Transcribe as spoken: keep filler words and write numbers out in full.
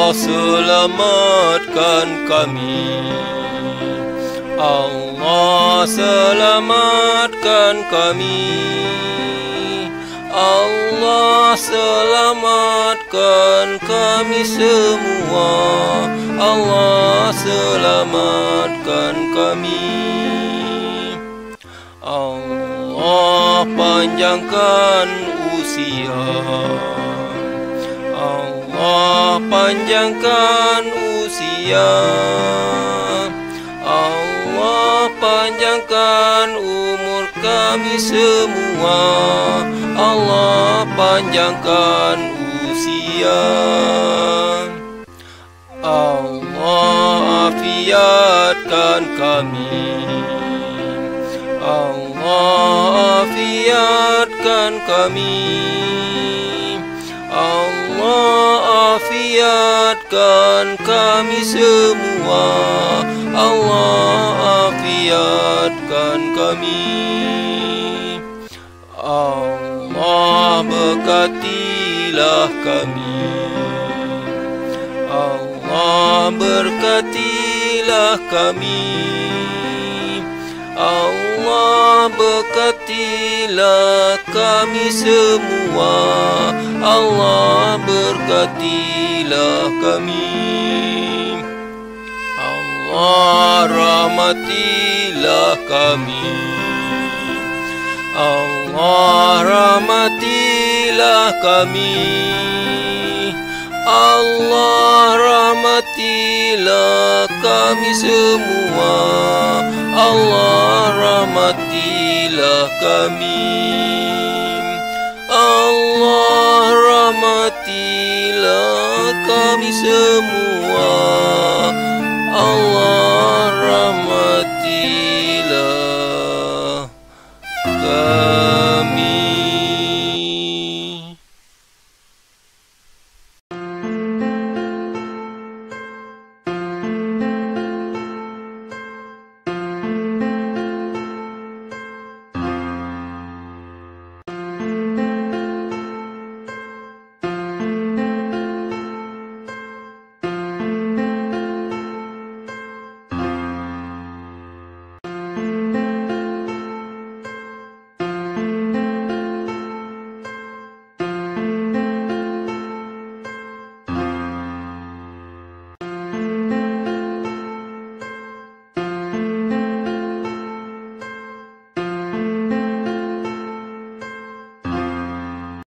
Allah selamatkan kami. Allah selamatkan kami. Allah selamatkan kami semua. Allah selamatkan kami. Allah panjangkan usia. Allah panjangkan usia. Allah panjangkan umur kami semua. Allah panjangkan usia. Allah afiatkan kami. Allah afiatkan kami. Allah afiatkan kami semua. Allah afiatkan kami. Allah berkatilah kami. Allah berkatilah kami. Allah berkatilah kami semua. Allah berkatilah kami. Allah rahmatilah kami. Allah rahmatilah kami. Allah rahmatilah kami semua. Allah rahmatilah kami. Allah rahmatilah kami semua. Allah